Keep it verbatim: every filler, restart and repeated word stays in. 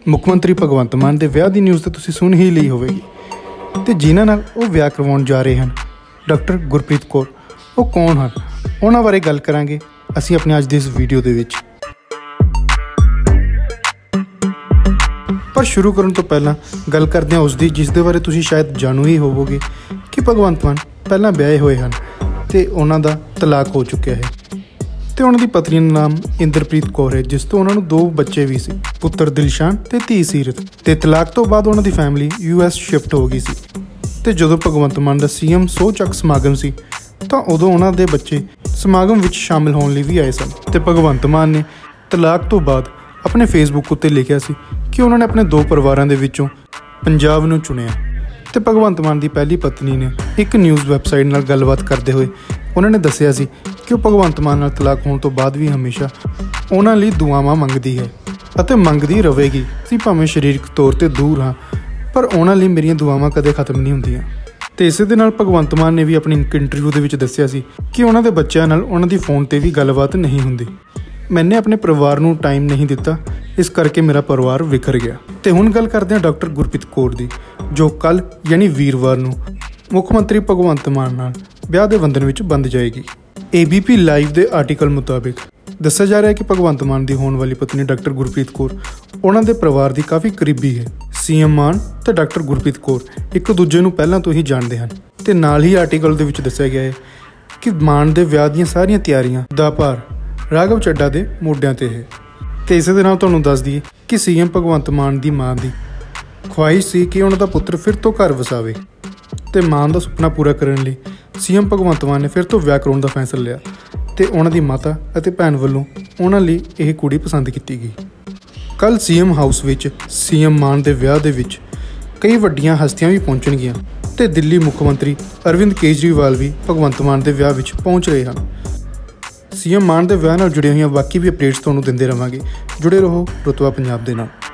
ਮੁੱਖ ਮੰਤਰੀ ਭਗਵੰਤ ਮਾਨ ਦੇ ਵਿਆਹ ਦੀ ਨਿਊਜ਼ ਤਾਂ ਤੁਸੀਂ ਸੁਣ ਹੀ ਲਈ ਹੋਵੇਗੀ ਤੇ ਜਿਨ੍ਹਾਂ ਨਾਲ ਉਹ ਵਿਆਹ ਕਰਵਾਉਣ ਜਾ ਰਹੇ ਹਨ ਡਾਕਟਰ ਗੁਰਪ੍ਰੀਤ ਕੌਰ, ਉਹ ਕੌਣ ਹਨ, ਉਹਨਾਂ ਬਾਰੇ ਗੱਲ ਕਰਾਂਗੇ ਅਸੀਂ ਆਪਣੇ ਅੱਜ ਦੀ ਇਸ ਵੀਡੀਓ ਦੇ ਵਿੱਚ। ਪਰ ਸ਼ੁਰੂ ਕਰਨ ਤੋਂ ਪਹਿਲਾਂ ਗੱਲ ਕਰਦੇ ਹਾਂ ਉਸ ਦੀ ਜਿਸ ਦੇ ਬਾਰੇ ਤੁਸੀਂ ਸ਼ਾਇਦ ਜਾਣੂ ਹੀ ਹੋਵੋਗੇ ਕਿ ਭਗਵੰਤ ਮਾਨ ਪਹਿਲਾਂ ਵਿਆਹੇ ਹੋਏ ਹਨ ਤੇ ਉਹਨਾਂ ਦਾ ਤਲਾਕ ਹੋ ਚੁੱਕਿਆ ਹੈ ਤੇ ਉਹਨਾਂ ਦੀ ਪਤਨੀ ਦਾ ਨਾਮ ਇੰਦਰਪ੍ਰੀਤ ਕੌਰ ਹੈ, ਜਿਸ ਤੋਂ ਉਹਨਾਂ ਨੂੰ ਦੋ ਬੱਚੇ ਵੀ ਸੀ, ਪੁੱਤਰ ਦਿਲਸ਼ਾਨ ਤੇ ਧੀ ਸੀਰਤ। ਤੇ ਤਲਾਕ ਤੋਂ ਬਾਅਦ ਉਹਨਾਂ ਦੀ ਫੈਮਿਲੀ ਯੂ ਐਸ ਸ਼ਿਫਟ ਹੋ ਗਈ ਸੀ ਤੇ ਜਦੋਂ ਭਗਵੰਤ ਮਾਨ ਦਾ ਸੀ ਐਮ ਸਹੁੰ ਚੱਕ ਸਮਾਗਮ ਸੀ ਤਾਂ ਉਦੋਂ ਉਹਨਾਂ ਦੇ ਬੱਚੇ ਸਮਾਗਮ ਵਿੱਚ ਸ਼ਾਮਿਲ ਹੋਣ ਲਈ ਵੀ ਆਏ ਸਨ। ਤੇ ਭਗਵੰਤ ਮਾਨ ਨੇ ਤਲਾਕ ਤੋਂ ਬਾਅਦ ਆਪਣੇ ਫੇਸਬੁੱਕ ਉੱਤੇ ਲਿਖਿਆ ਸੀ ਕਿ ਉਹਨਾਂ ਨੇ ਆਪਣੇ ਦੋ ਪਰਿਵਾਰਾਂ ਦੇ ਵਿੱਚੋਂ ਪੰਜਾਬ ਨੂੰ ਚੁਣਿਆ। ਤੇ ਭਗਵੰਤ ਮਾਨ ਦੀ ਪਹਿਲੀ ਪਤਨੀ ਨੇ ਇੱਕ ਨਿਊਜ਼ ਵੈਬਸਾਈਟ ਨਾਲ ਗੱਲਬਾਤ ਕਰਦੇ ਹੋਏ ਉਹਨਾਂ ਨੇ ਦੱਸਿਆ ਸੀ ਕਿ ਉਹ ਭਗਵੰਤ ਮਾਨ ਨਾਲ ਤਲਾਕ ਹੋਣ ਤੋਂ ਬਾਅਦ ਵੀ ਹਮੇਸ਼ਾ ਉਹਨਾਂ ਲਈ ਦੁਆਵਾਂ ਮੰਗਦੀ ਹੈ ਅਤੇ ਮੰਗਦੀ ਰਹੇਗੀ। ਅਸੀਂ ਭਾਵੇਂ ਸਰੀਰਕ ਤੌਰ 'ਤੇ ਦੂਰ ਹਾਂ ਪਰ ਉਹਨਾਂ ਲਈ ਮੇਰੀਆਂ ਦੁਆਵਾਂ ਕਦੇ ਖਤਮ ਨਹੀਂ ਹੁੰਦੀਆਂ। ਤੇ ਇਸੇ ਦੇ ਨਾਲ ਭਗਵੰਤ ਮਾਨ ਨੇ ਵੀ ਆਪਣੀ ਇੱਕ ਇੰਟਰਵਿਊ ਦੇ ਵਿੱਚ ਦੱਸਿਆ ਸੀ ਕਿ ਉਹਨਾਂ ਦੇ ਬੱਚਿਆਂ ਨਾਲ ਉਹਨਾਂ ਦੀ ਫੋਨ 'ਤੇ ਵੀ ਗੱਲਬਾਤ ਨਹੀਂ ਹੁੰਦੀ। ਮੈਨੇ ਆਪਣੇ ਪਰਿਵਾਰ ਨੂੰ ਟਾਈਮ ਨਹੀਂ ਦਿੱਤਾ, ਇਸ ਕਰਕੇ ਮੇਰਾ ਪਰਿਵਾਰ ਵਿਖਰ ਗਿਆ। ਤੇ ਹੁਣ ਗੱਲ ਕਰਦੇ ਹਾਂ ਡਾਕਟਰ ਗੁਰਪ੍ਰੀਤ ਕੌਰ ਦੀ, ਜੋ ਕੱਲ੍ਹ ਯਾਨੀ ਵੀਰਵਾਰ ਨੂੰ ਮੁੱਖ ਮੰਤਰੀ ਭਗਵੰਤ ਮਾਨ ਨਾਲ ਵਿਆਹ ਦੇ ਬੰਧਨ ਵਿੱਚ ਬੰਧ ਜਾਏਗੀ। ਏ ਬੀ ਪੀ ਲਾਈਵ ਦੇ ਆਰਟੀਕਲ ਮੁਤਾਬਿਕ ਦੱਸਿਆ ਜਾ ਰਿਹਾ ਹੈ ਕਿ ਭਗਵੰਤ ਮਾਨ ਦੀ ਹੋਣ ਵਾਲੀ ਪਤਨੀ ਡਾਕਟਰ ਗੁਰਪ੍ਰੀਤ ਕੌਰ ਉਹਨਾਂ ਦੇ ਪਰਿਵਾਰ ਦੀ ਕਾਫੀ ਕਰੀਬੀ ਹੈ। ਸੀ ਐਮ ਮਾਨ ਤੇ ਡਾਕਟਰ ਗੁਰਪ੍ਰੀਤ ਕੌਰ ਇੱਕ ਦੂਜੇ ਨੂੰ ਪਹਿਲਾਂ ਤੋਂ ਹੀ ਜਾਣਦੇ ਹਨ। ਤੇ ਨਾਲ ਹੀ ਆਰਟੀਕਲ ਦੇ ਵਿੱਚ ਦੱਸਿਆ ਗਿਆ ਹੈ ਕਿ ਮਾਨ ਦੇ ਵਿਆਹ ਦੀਆਂ ਸਾਰੀਆਂ ਤਿਆਰੀਆਂ ਦਾ ਭਾਰ ਰਾਘਵ ਚੱਡਾ ਦੇ ਮੋਢਿਆਂ 'ਤੇ ਹੈ। ਤੇ ਇਸੇ ਦੇ ਨਾਲ ਤੁਹਾਨੂੰ ਦੱਸ ਦਈਏ ਕਿ ਸੀ ਐਮ ਭਗਵੰਤ ਮਾਨ ਦੀ ਮਾਂ ਦੀ ਖੁਆਇਸ਼ ਸੀ ਕਿ ਉਹਨਾਂ ਦਾ ਪੁੱਤਰ ਫਿਰ ਤੋਂ ਘਰ ਵਸਾਵੇ ਤੇ ਮਾਨ ਦਾ ਸੁਪਨਾ ਪੂਰਾ ਕਰਨ ਲਈ ਸੀ ਐਮ ਭਗਵੰਤ ਮਾਨ ਨੇ ਫਿਰ ਤੋਂ ਵਿਆਹ ਕਰਾਉਣ ਦਾ ਫੈਸਲਾ ਲਿਆ ਤੇ ਉਹਨਾਂ ਦੀ ਮਾਤਾ ਅਤੇ ਭੈਣ ਵੱਲੋਂ ਉਹਨਾਂ ਲਈ ਇਹ ਕੁੜੀ ਪਸੰਦ ਕੀਤੀ ਗਈ। ਕੱਲ੍ਹ ਸੀ ਐਮ ਹਾਊਸ ਵਿੱਚ ਸੀ ਐਮ ਮਾਨ ਦੇ ਵਿਆਹ ਦੇ ਵਿੱਚ ਕਈ ਵੱਡੀਆਂ ਹਸਤੀਆਂ ਵੀ ਪਹੁੰਚਣਗੀਆਂ ਤੇ ਦਿੱਲੀ ਮੁੱਖ ਮੰਤਰੀ ਅਰਵਿੰਦ ਕੇਜਰੀਵਾਲ ਵੀ ਭਗਵੰਤ ਮਾਨ ਦੇ ਵਿਆਹ ਵਿੱਚ ਪਹੁੰਚ ਰਹੇ ਹਨ। ਸੀ ਐਮ ਮਾਨ ਦੇ ਵਿਆਹ ਨਾਲ ਜੁੜੀਆਂ ਹੋਈਆਂ ਬਾਕੀ ਵੀ ਅਪਡੇਟਸ ਤੁਹਾਨੂੰ ਦਿੰਦੇ ਰਹਾਂਗੇ। ਜੁੜੇ ਰਹੋ ਰੁਤਬਾ ਪੰਜਾਬ ਦੇ ਨਾਲ।